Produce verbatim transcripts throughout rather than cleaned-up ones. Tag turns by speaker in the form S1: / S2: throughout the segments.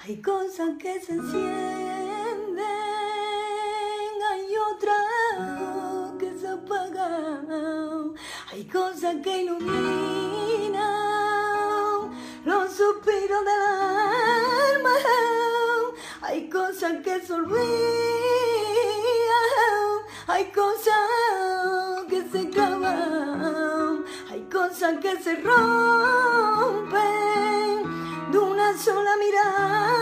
S1: Hay cosas que se encienden, hay otras que se apagan. Hay cosas que iluminan los suspiros del alma. Hay cosas que se olvidan, hay cosas que se clavan, hay cosas que se rompen de una sola mirada.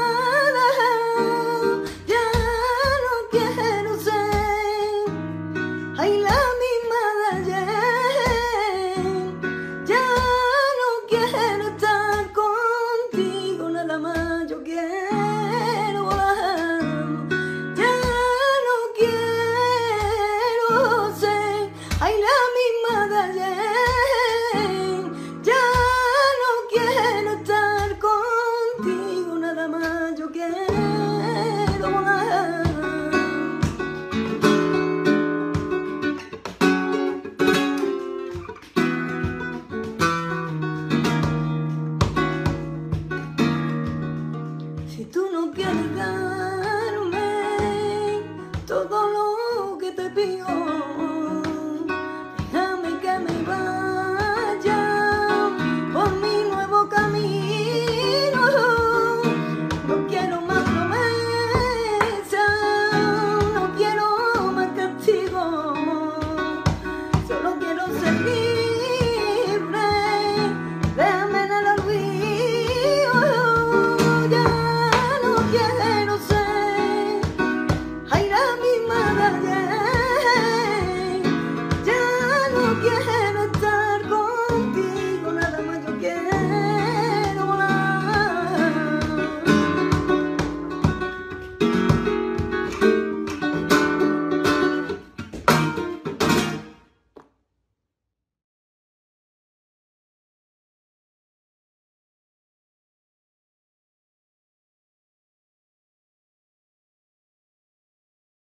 S1: Ya no quiero ser, ay, la misma de ayer. Ya no quiero estar contigo nada más, yo quiero volar. Ya no quiero ser, ay, la misma de ayer. Ya no quiero estar contigo nada más, yo quiero volar. Si tú no quieres dar